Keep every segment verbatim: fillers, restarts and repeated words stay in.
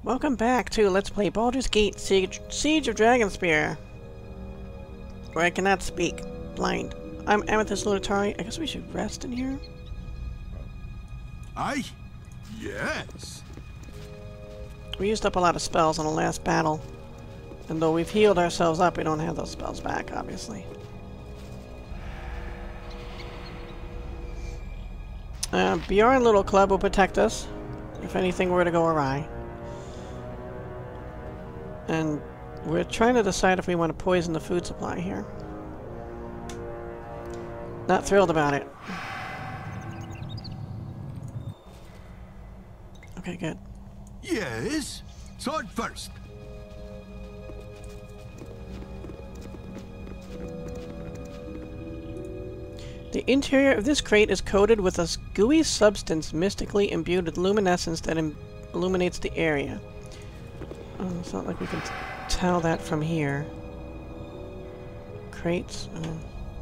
Welcome back to Let's Play Baldur's Gate Siege, Siege of Dragonspear. Where I cannot speak. Blind. I'm Amethyst Lunatari. I guess we should rest in here? Aye? Yes. We used up a lot of spells on the last battle. And though we've healed ourselves up, we don't have those spells back, obviously. Uh, Bjorn Little Club will protect us if anything were to go awry. And we're trying to decide if we want to poison the food supply here. Not thrilled about it. Okay, good. Yes. Sword first. The interior of this crate is coated with a gooey substance mystically imbued with luminescence that im illuminates the area. Oh, it's not like we can t tell that from here. Crates? Oh.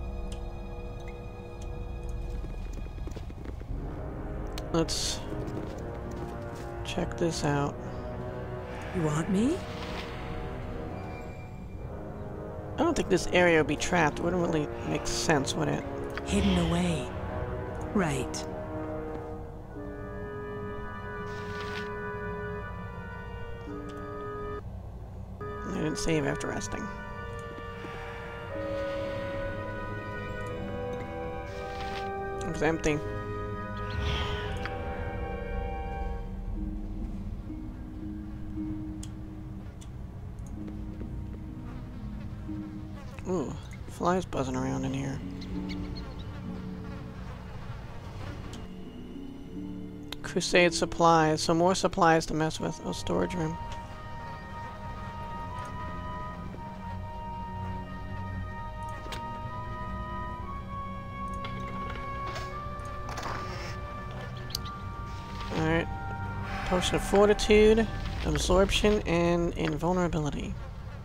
Let's check this out. You want me? I don't think this area would be trapped. It wouldn't really make sense, would it? Hidden away. Right. I didn't save after resting. It was empty. Ooh, flies buzzing around in here. Crusade supplies. So more supplies to mess with. Oh, storage room. Alright. Potion of Fortitude, Absorption, and Invulnerability.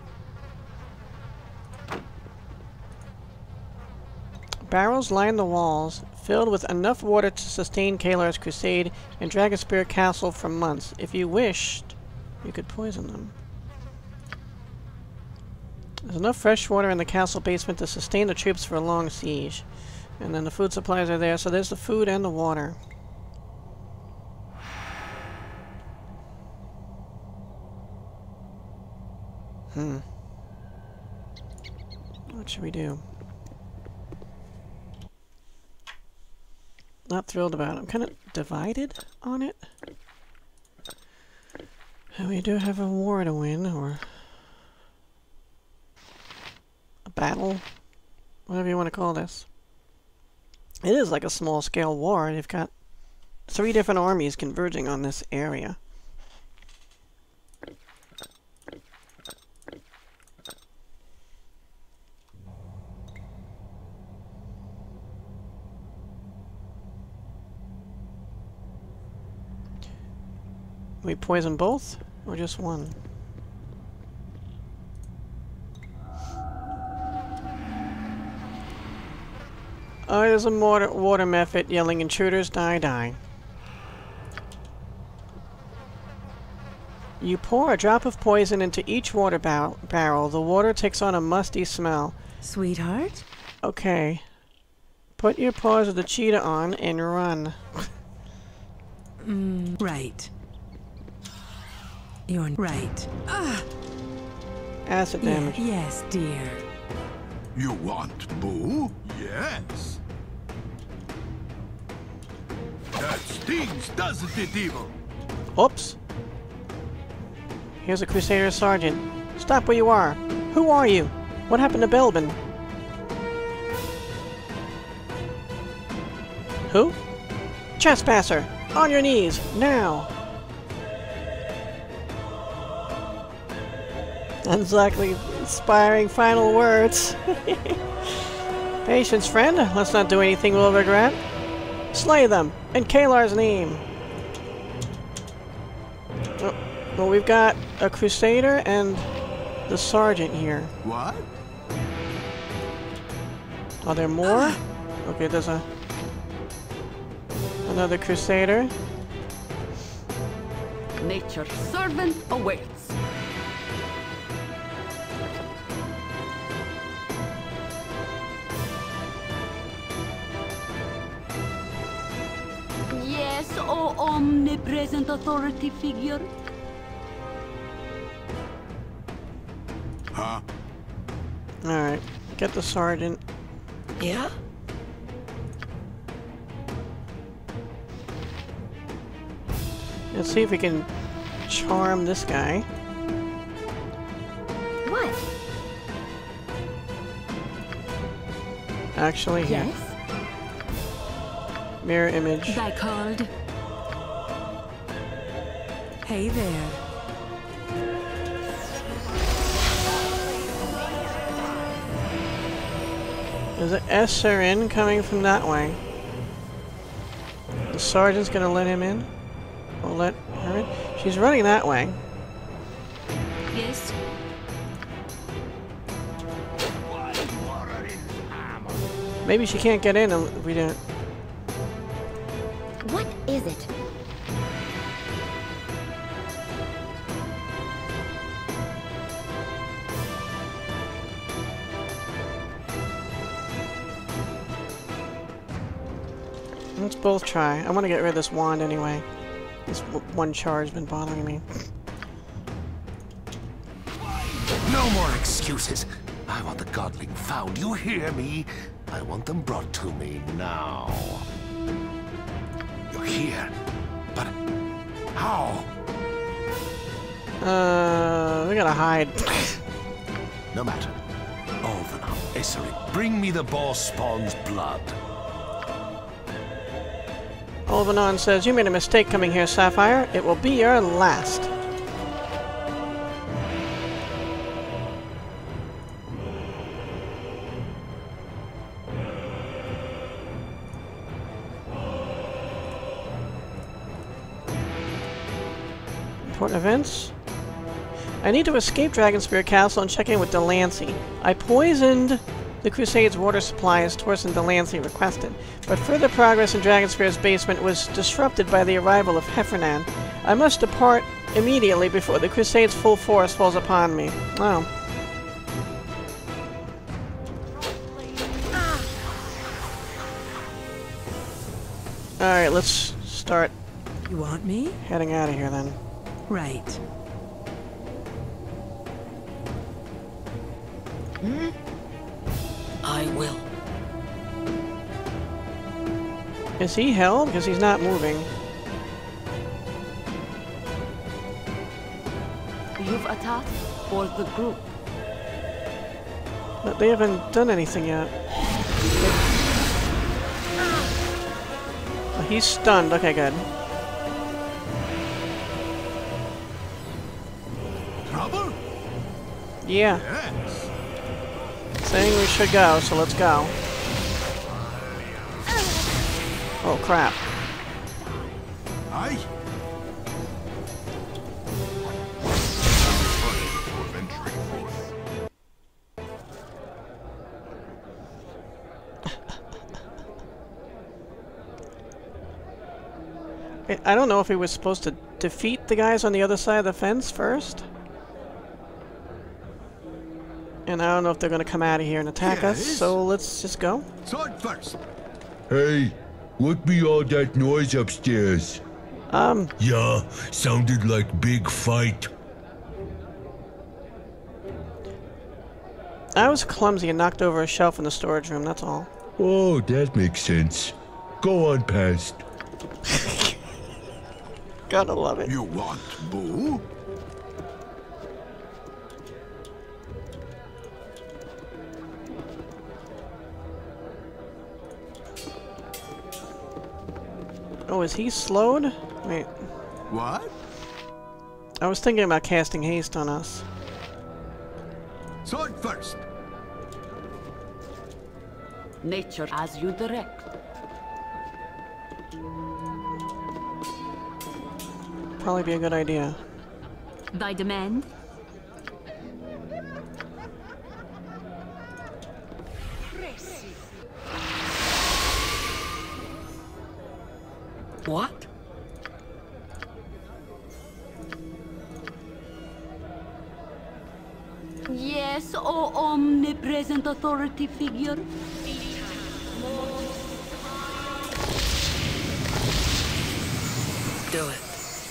Barrels line the walls, filled with enough water to sustain Kalar's crusade and Dragonspear Castle for months. If you wished, you could poison them. There's enough fresh water in the castle basement to sustain the troops for a long siege. And then the food supplies are there, so there's the food and the water. Hmm. What should we do? Not thrilled about it. I'm kind of divided on it. And we do have a war to win, or a battle, whatever you want to call this. It is like a small-scale war. You've got three different armies converging on this area. We poison both, or just one? Oh, there's a water, water method yelling, "Intruders, die, die." You pour a drop of poison into each water bar barrel. The water takes on a musty smell. Sweetheart? Okay. Put your paws of the cheetah on and run. Mm, right. You're right. Ah! Acid damage. Yeah, yes, dear. You want boo? Yes. That stings, doesn't it, evil? Oops. Here's a Crusader Sergeant. Stop where you are. Who are you? What happened to Belbin? Who? Trespasser! On your knees, now! Exactly inspiring final words. Patience, friend. Let's not do anything we'll regret. Slay them, in Kalar's name. Oh, well, we've got a Crusader and the Sergeant here. What? Are there more? Okay, there's a another Crusader. Nature's servant awaits. Yes, oh omnipresent authority figure. Huh? Alright, get the sergeant. Yeah? Let's see if we can charm this guy. What? Actually, here. Yes? Mirror image. Thy called. Hey there. There's an S R N coming from that way. The sergeant's gonna let him in? Or let her in? She's running that way. Yes? Maybe she can't get in if we don't. What is it? Let's both try. I want to get rid of this wand anyway. This w one charge has been bothering me. No more excuses. I want the godling found. You hear me? I want them brought to me now. You're here, but how? Uh, we gotta hide. No matter. Olvenon, Issery, bring me the boar spawn's blood. Olvenon says, you made a mistake coming here, Sapphire. It will be your last. Important events. I need to escape Dragonspear Castle and check in with Delancey. I poisoned the Crusade's water supply as Torsten Delancey requested, but further progress in Dragonspear's basement was disrupted by the arrival of Faerûn. I must depart immediately before the Crusade's full force falls upon me. Oh. Alright, let's start You want me? heading out of here then. Right. Hmm? I will. Is he held? Because he's not moving. You've attacked for the group. But they haven't done anything yet. Oh, he's stunned. Okay, good. Trouble? Yeah. Yes. Saying we should go, so let's go. Oh, crap. Aye. I- I don't know if we were supposed to defeat the guys on the other side of the fence first. And I don't know if they're going to come out of here and attack us, Yes. so let's just go. Sword first. Hey, what be all that noise upstairs? Um, Yeah, sounded like big fight. I was clumsy and knocked over a shelf in the storage room, that's all. Oh, that makes sense. Go on past. Gotta love it. You want boo? Oh, is he slowed? Wait. What? I was thinking about casting haste on us. Sword first. Nature as you direct. Probably be a good idea. Thy demand? What? Yes, O omnipresent authority figure. Do it.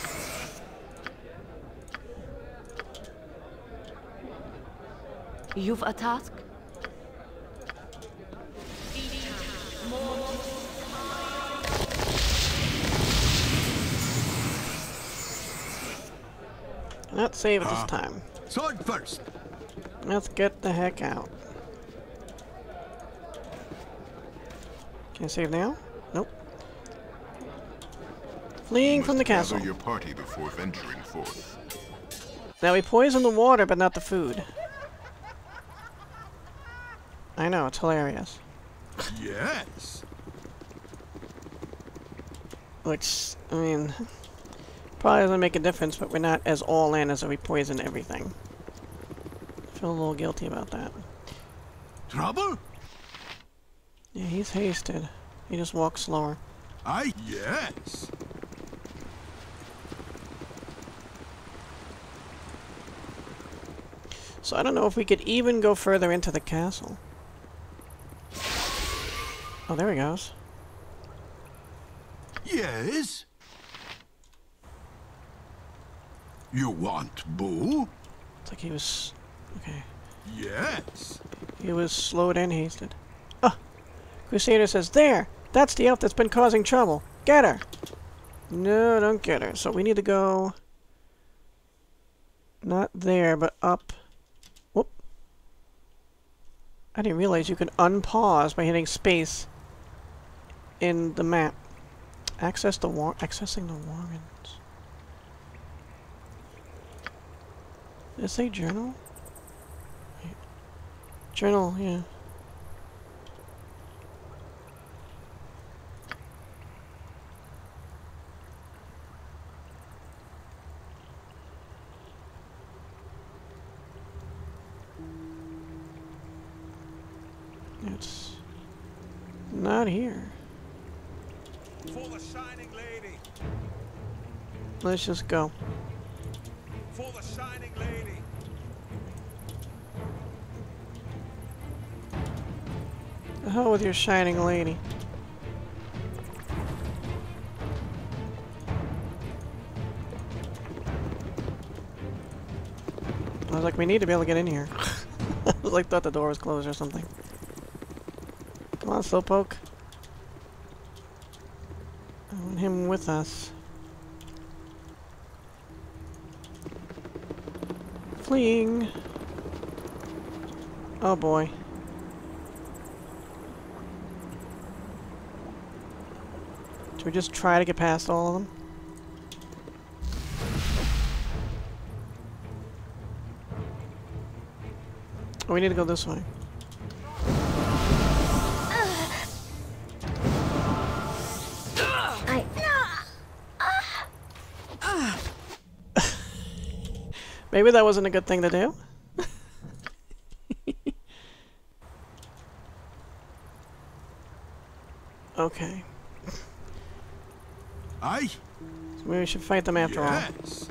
You've a task? Not save it this time. Sword first. Let's get the heck out. Can I save now? Nope. Fleeing from the castle. Gather your party before venturing forth. Now we poison the water, but not the food. I know, it's hilarious. Yes. Which, I mean, probably doesn't make a difference, but we're not as all in as if we poison everything. I feel a little guilty about that. Trouble? Yeah, he's hasted. He just walks slower. I yes. So I don't know if we could even go further into the castle. Oh, there he goes. Yes. You want boo? It's like he was... okay. Yes. He was slowed and hasted. Ah! Crusader says, there! That's the elf that's been causing trouble. Get her! No, don't get her. So we need to go... not there, but up. Whoop. I didn't realize you could unpause by hitting space in the map. Access the war... accessing the warrens. Did it say journal? Wait. Journal, yeah. It's not here. For the shining lady. Let's just go. For the shining lady. The hell with your shining lady. I was like, we need to be able to get in here. I was like, thought the door was closed or something. Come on, Slowpoke. I want him with us. Fleeing. Oh boy. Should we just try to get past all of them? Oh, we need to go this way. Maybe that wasn't a good thing to do. Okay. I So maybe we should fight them after all. yes.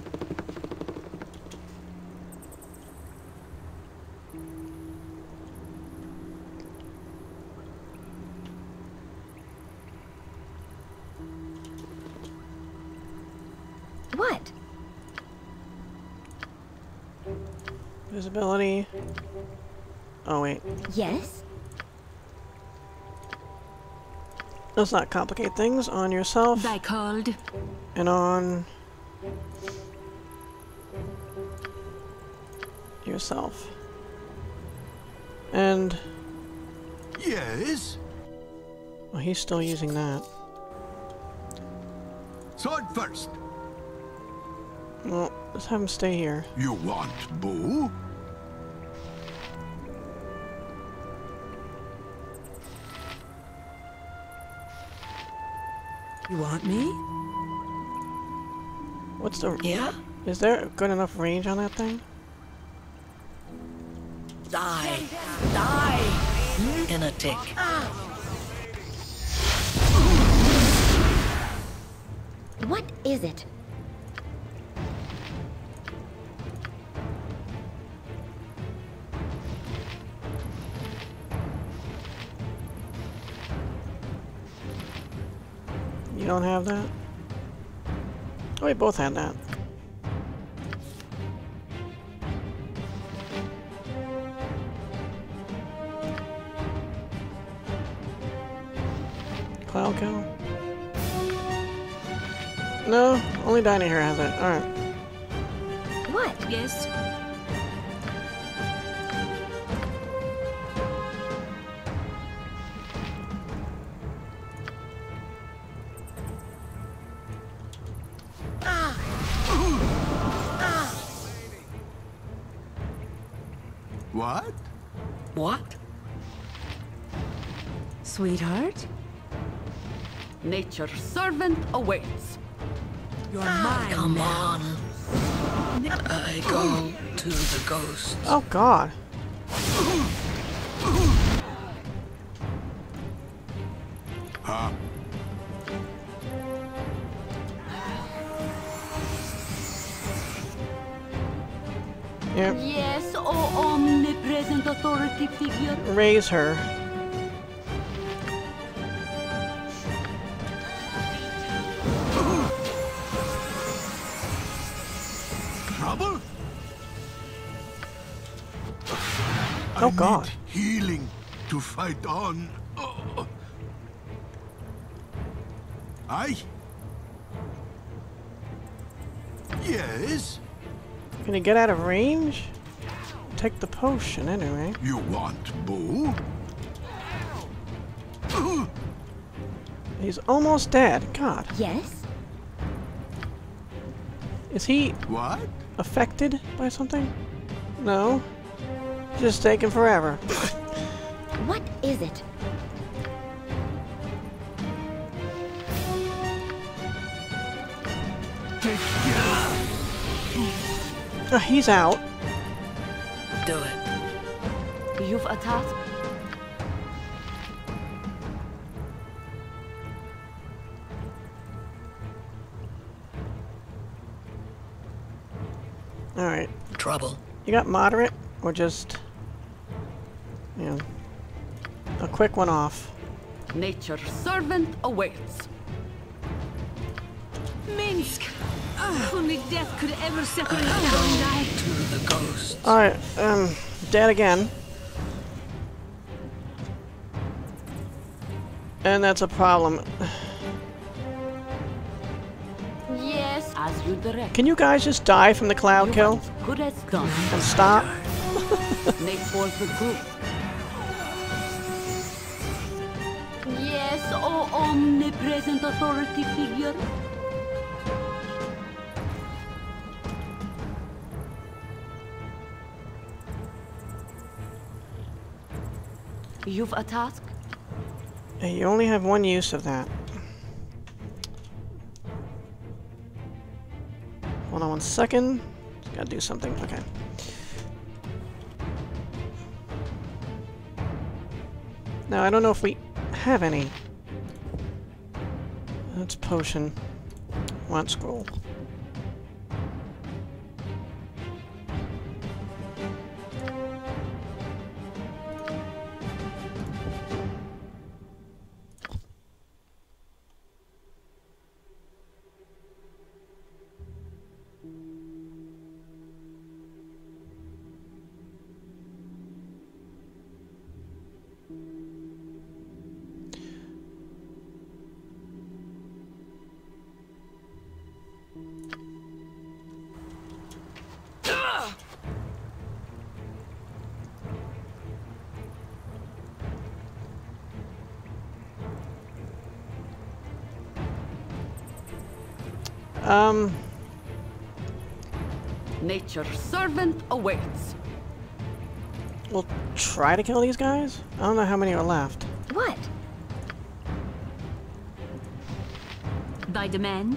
What? Visibility. Oh wait. Yes? Let's not complicate things. On yourself Thy called. and on yourself. And Yes. well, he's still using that. Sword first. Well, let's have him stay here. You want boo? You want me? What's the... Yeah? Is there good enough range on that thing? Die. Die. In a tick. What is it? don't have that? Oh, we both had that. Cloud kill? No, only Dinah here has it. Alright. What? Yes. What? What? Sweetheart? Nature's servant awaits. You're mine. Come now. on. I go to the ghosts. Oh god. Huh? Yep. Yes, oh omnipresent authority figure. Raise her. Trouble? Oh, I God. need healing to fight on. Oh. Aye? Yes? Can you get out of range? Take the potion anyway. You want Boo? He's almost dead. God. Yes? Is he What? affected by something? No. Just taking forever. What is it? Uh, he's out. Do it. You've a task. Alright. Trouble. You got moderate or just, you know, a quick one off? Nature's servant awaits. Minsk! Ah, only death could ever separate I them and I. go to the ghosts. Alright, um, dead again. And that's a problem. Yes, as you direct. Can you guys just die from the cloud kill Good as done. and stop? Nate for the group. Yes, oh omnipresent authority figure. You've a task? Hey, you only have one use of that. Hold on one second. Gotta do something. Okay. Now, I don't know if we have any. That's potion. Want scroll. Um, Nature's servant awaits. we'll try to kill these guys? I don't know how many are left. What? By demand?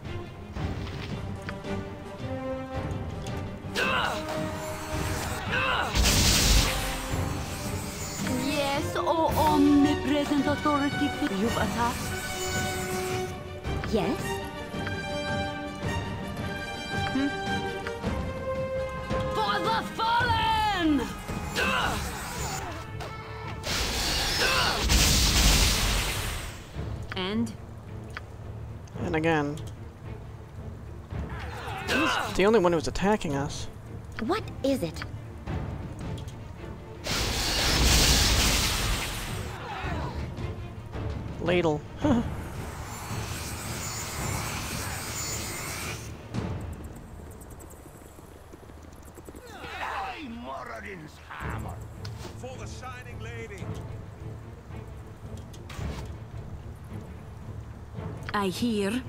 Yes, oh omnipresent authority. You've a task? Yes? For the fallen! And? And again. He's the only one who's attacking us. What is it? Ladle. Huh. For the shining lady. I hear.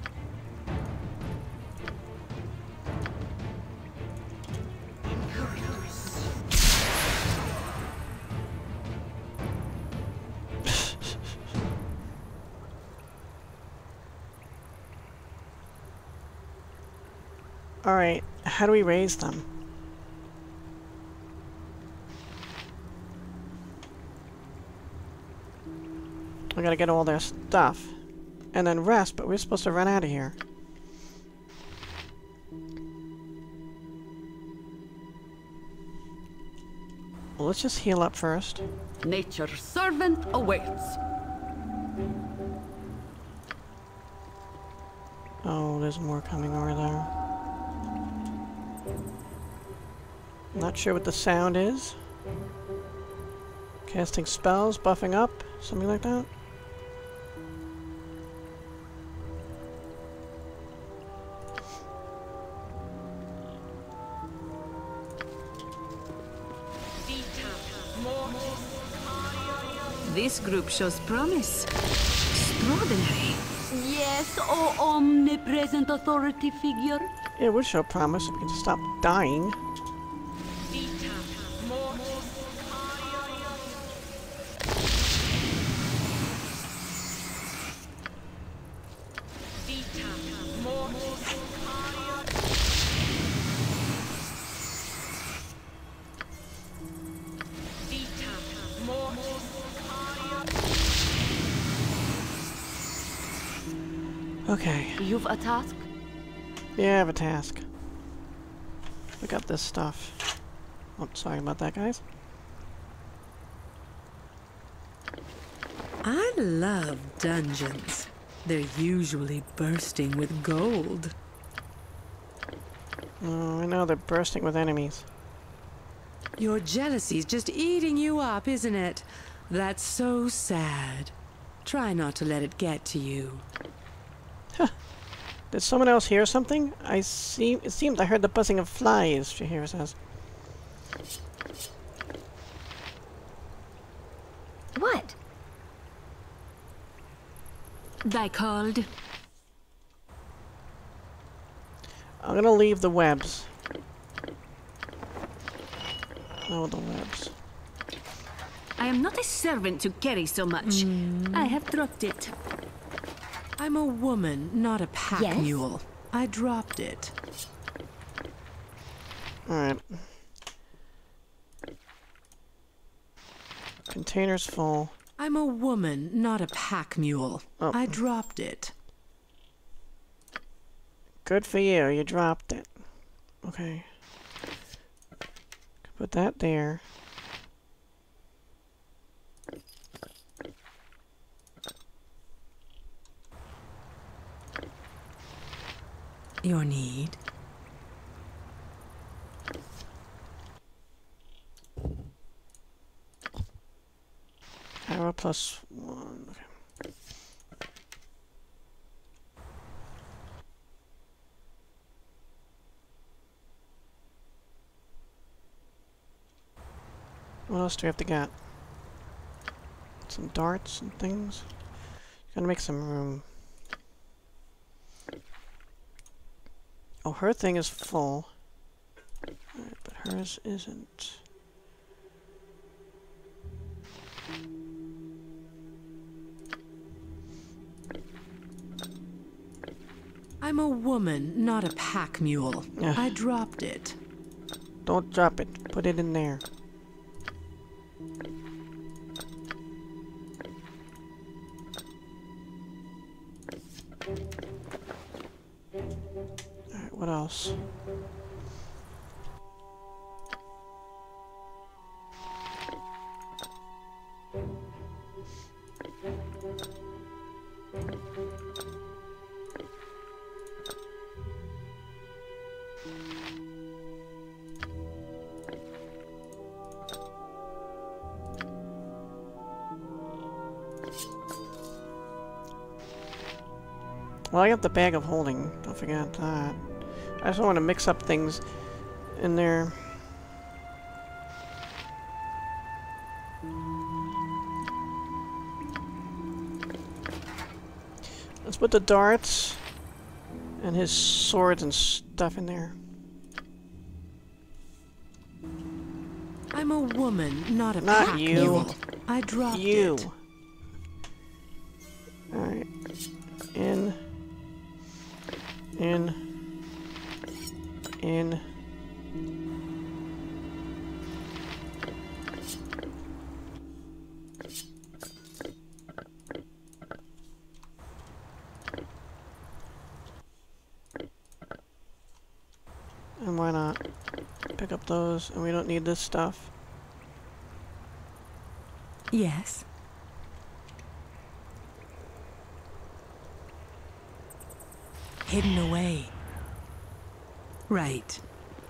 Alright, how do we raise them? We gotta get all their stuff. And then rest, but we're supposed to run out of here. Well, let's just heal up first. Nature's servant awaits. Oh, there's more coming over there. Not sure what the sound is. Casting spells, buffing up, something like that. This group shows promise. Extraordinary. Yes, O omnipresent authority figure. It would show promise if we could just stop dying. Okay. You've a task? Yeah, I have a task. Look up this stuff. Oh, sorry about that, guys. I love dungeons. They're usually bursting with gold. Oh, I know they're bursting with enemies. Your jealousy's just eating you up, isn't it? That's so sad. Try not to let it get to you. Huh. Did someone else hear something? I see. It seemed I heard the buzzing of flies, Shahira says. What? Thy called. I'm gonna leave the webs. Oh, the webs. I am not a servant to carry so much. Mm. I have dropped it. I'm a woman, not a pack Yes? mule. I dropped it. Alright. Container's full. I'm a woman, not a pack mule. Oh. I dropped it. Good for you, you dropped it. Okay. Put that there. Your need? Arrow plus one. Okay. What else do we have to get? Some darts and things. Gotta make some room. Oh, her thing is full. Alright, but hers isn't. I'm a woman, not a pack mule. Ugh. I dropped it. Don't drop it. Put it in there. Alright, what else? Well, I got the bag of holding. Don't forget that. I just want to mix up things in there. Let's put the darts and his swords and stuff in there. I'm a woman, not a Not pack you. mule. I dropped You. it. Alright. In. In. In. And why not? Pick up those, and we don't need this stuff. Yes. Hidden away. Right.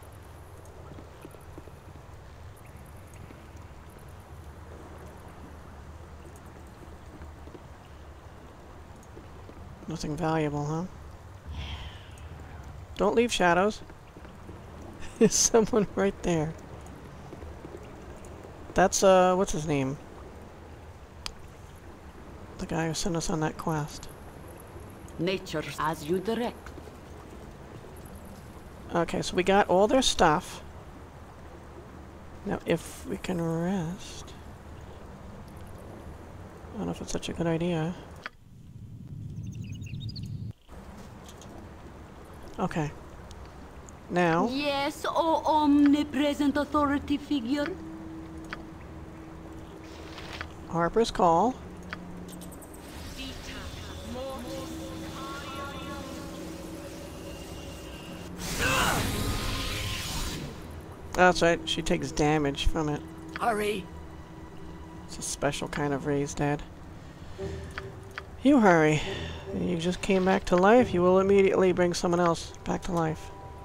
Nothing valuable, huh? Don't leave shadows. There's someone right there. That's, uh, what's his name? The guy who sent us on that quest. Nature as you direct. Okay, so we got all their stuff. Now, if we can rest... I don't know if it's such a good idea. Okay. Now... Yes, O omnipresent authority figure. Harper's Call. That's right, she takes damage from it. Hurry. It's a special kind of raised dead. You hurry. You just came back to life, you will immediately bring someone else back to life.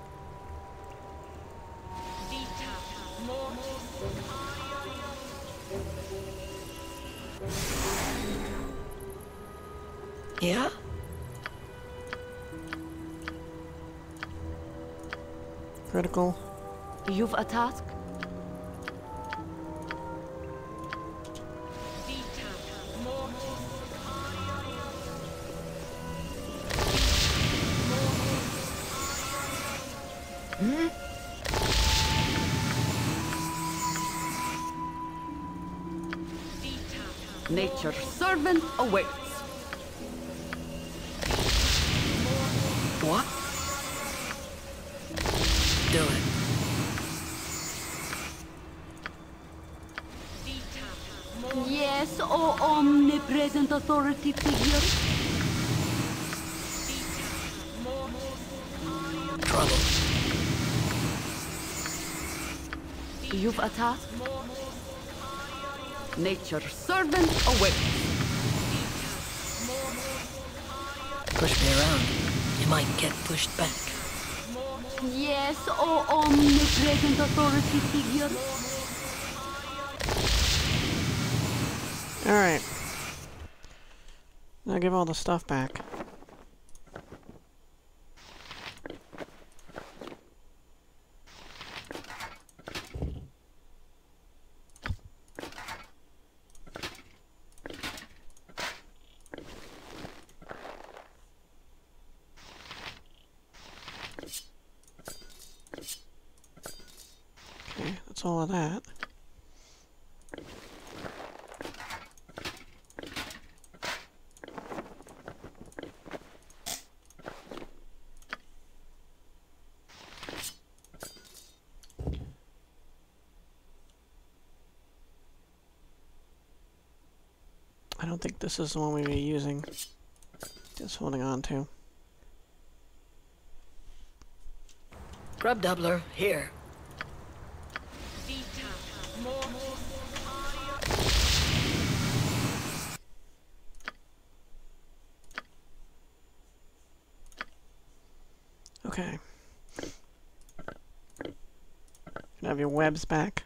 Yeah? Critical. You've a task? Hmm? Nature's servant awaits. What? Do it. Yes, O omnipresent authority figure. Trouble. You've a task? Nature's servant awaits. Push me around. You might get pushed back. Yes, O omnipresent authority figure. Alright. Now give all the stuff back. Okay, that's all of that. I don't think this is the one we were using. Just holding on to. Grub doubler, here. Okay. You can have your webs back.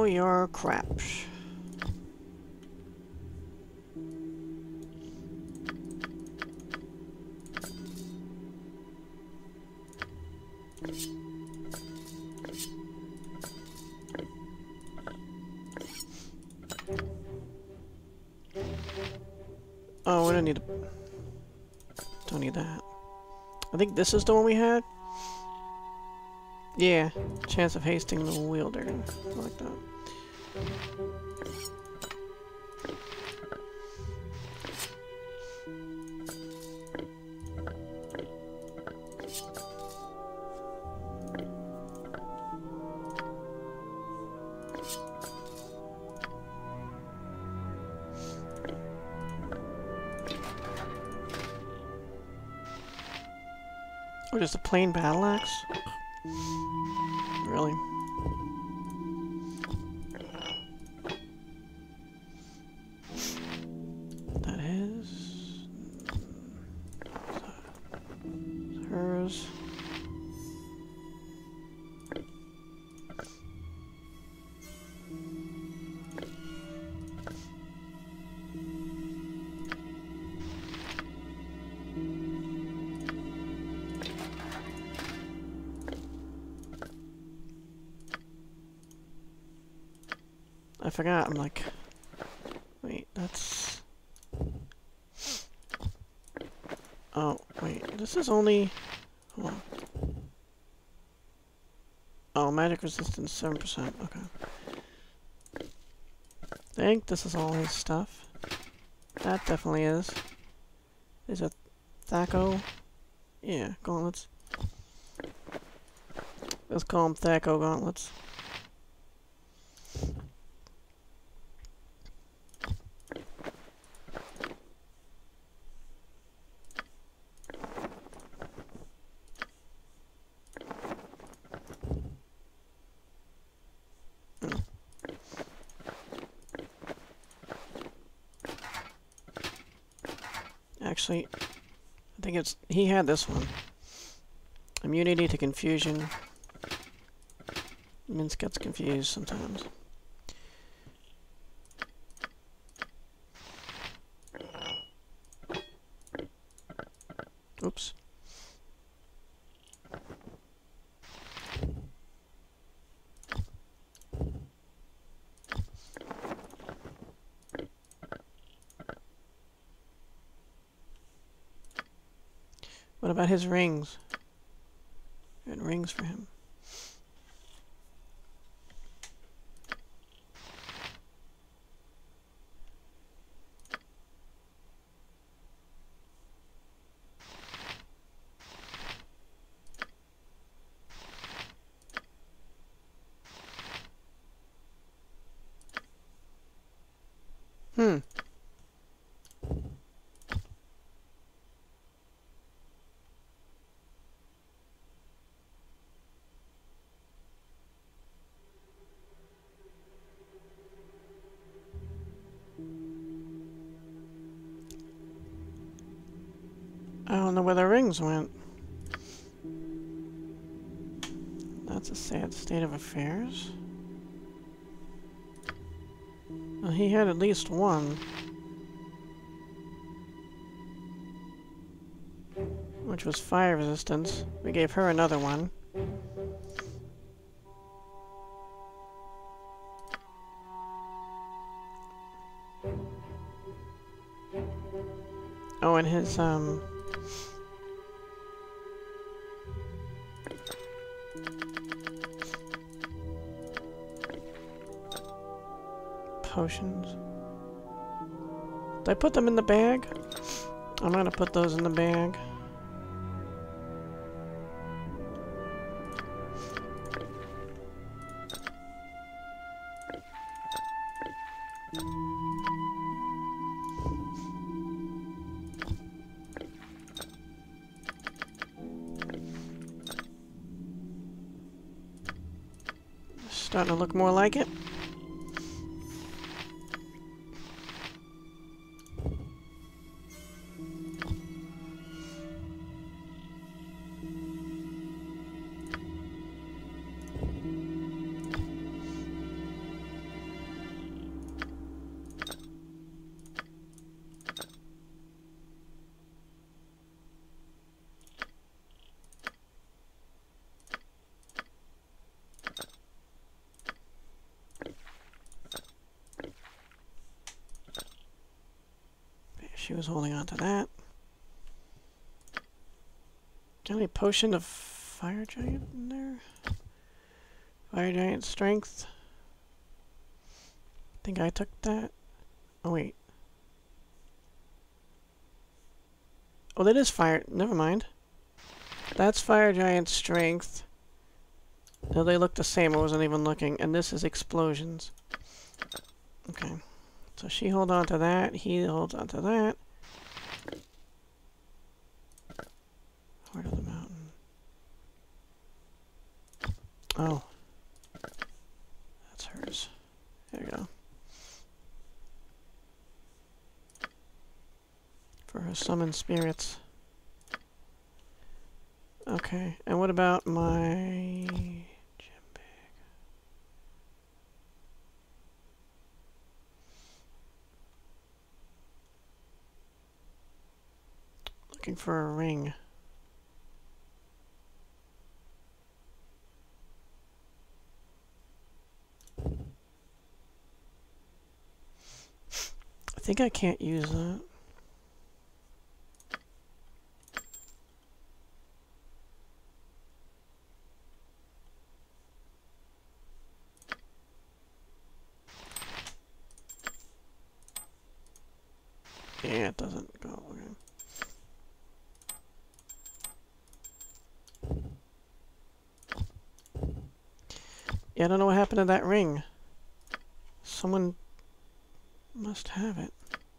Know your crap. Oh, we don't need to... Don't need that. I think this is the one we had. Yeah, chance of hasting the wielder. I like that. Or just a plain battle axe? Really? That is... hers. I forgot, I'm like... Wait, that's... Oh, wait, this is only... Hold on. Oh, magic resistance, seven percent, okay. I think this is all his stuff. That definitely is. Is it Thaco? Yeah, gauntlets. Let's call them Thaco gauntlets. Actually, I think it's... he had this one. Immunity to confusion. Mince gets confused sometimes. Oops. What about his rings? We had rings for him. Hmm. I don't know where the rings went. That's a sad state of affairs. Well, he had at least one. Which was fire resistance. We gave her another one. Oh, and his, um... potions. Did I put them in the bag? I'm gonna put those in the bag. Starting to look more like it. she was holding on to that. Got any potion of fire giant in there? Fire giant strength. I think I took that. Oh wait. Oh, that is fire. Never mind. That's fire giant strength. No, they look the same. I wasn't even looking. And this is explosions. Okay. So she holds on to that. He holds on to that. Heart of the mountain. Oh. That's hers. There you go. For her summon spirits. Okay. And what about my... Looking for a ring. I think I can't use that. Yeah, it doesn't go. Okay. Yeah, I don't know what happened to that ring. Someone must have it.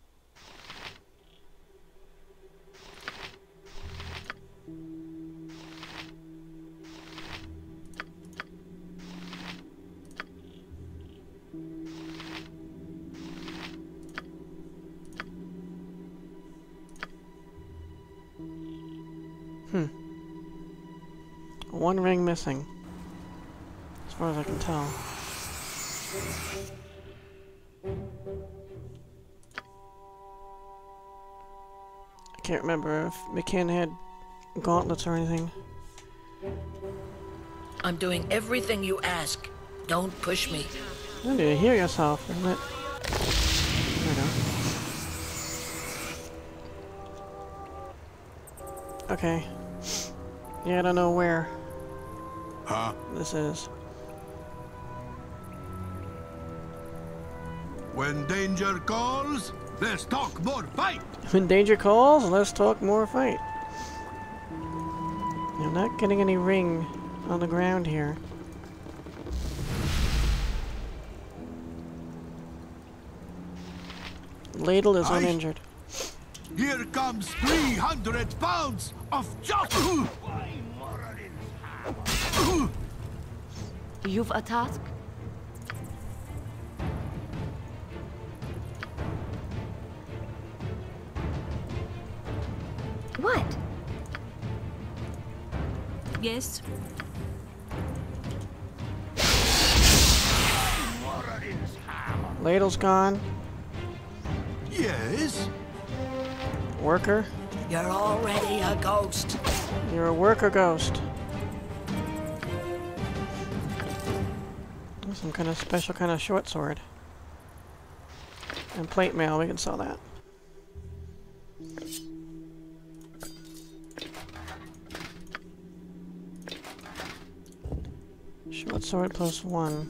Hmm. One ring missing. As far as I can tell. I can't remember if McKinn had gauntlets or anything. I'm doing everything you ask. Don't push me. You need to hear yourself, isn't it? There we go. Okay. Yeah, I don't know where Huh? this is. When danger calls, let's talk more fight. When danger calls, let's talk more fight. I'm not getting any ring on the ground here. Ladle is Aye. uninjured. Here comes three hundred pounds of just. You've a task? What? Yes? Ladle's gone. Yes. Worker. You're already a ghost. You're a worker ghost. Some kind of special kind of short sword. And plate mail, we can sell that. Short sword plus one.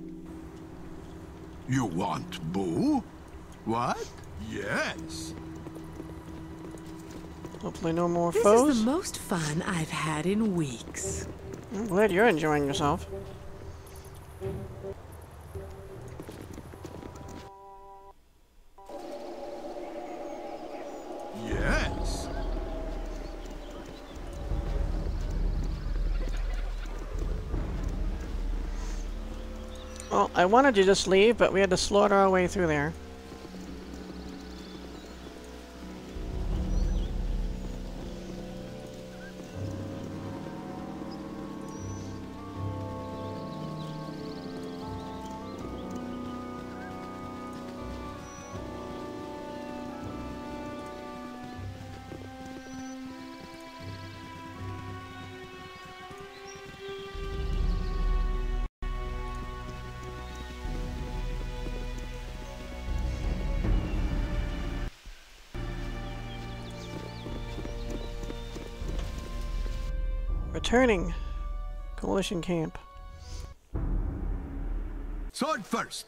You want boo? What? Yes. Hopefully no more This foes. is the most fun I've had in weeks. I'm glad you're enjoying yourself. Yes. Well, I wanted to just leave, but we had to slaughter our way through there. Returning. Coalition camp. Sword first.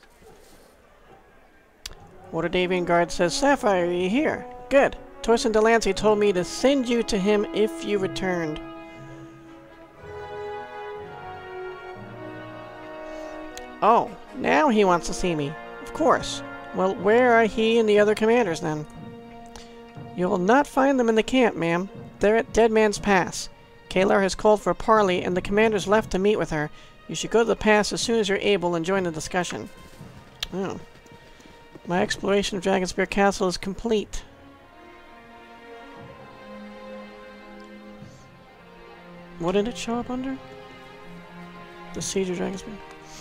Waterdavian guard says, Sapphire, are you here? Good. Torsten Delancey told me to send you to him if you returned. Oh, now he wants to see me. Of course. Well, where are he and the other commanders, then? You will not find them in the camp, ma'am. They're at Dead Man's Pass. Kalar has called for a parley, and the commanders left to meet with her. You should go to the pass as soon as you're able and join the discussion. Oh. My exploration of Dragonspear Castle is complete. What did it show up under? The Siege of Dragonspear.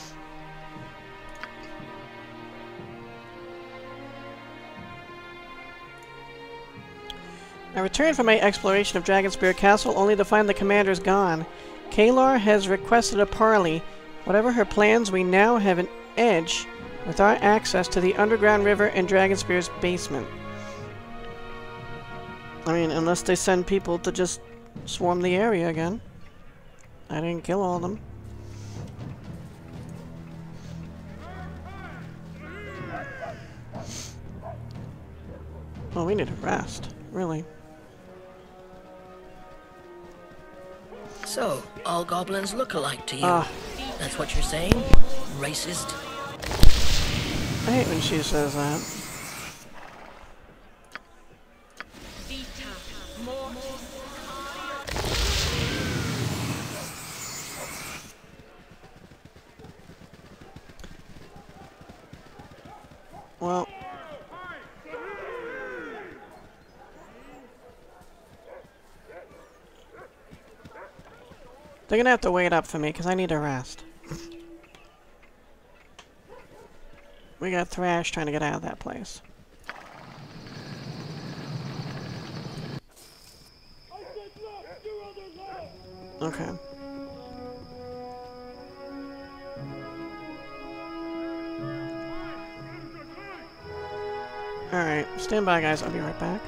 I returned from my exploration of Dragonspear Castle only to find the commanders gone. Kalar has requested a parley. Whatever her plans, we now have an edge with our access to the underground river and Dragonspear's basement. I mean, unless they send people to just swarm the area again. I didn't kill all of them. Well, we need a rest, really. So, all goblins look alike to you. Uh, That's what you're saying? Racist? I hate when she says that. Well... They're gonna have to wait up for me, because I need a rest. We got Thrash trying to get out of that place. Okay. Alright, stand by guys, I'll be right back.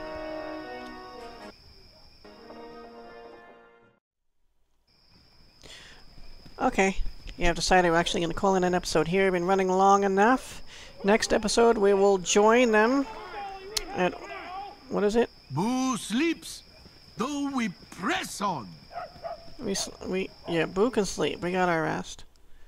Okay, yeah, I've decided we're actually going to call in an episode here. We've been running long enough. Next episode, we will join them at... what is it? Boo sleeps, though we press on. We, we, yeah, Boo can sleep. We got our rest.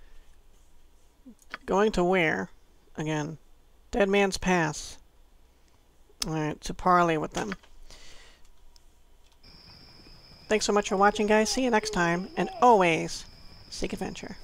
Going to where? Again. Dead Man's Pass. Alright, to parley with them. Thanks so much for watching, guys. See you next time. And always, seek adventure.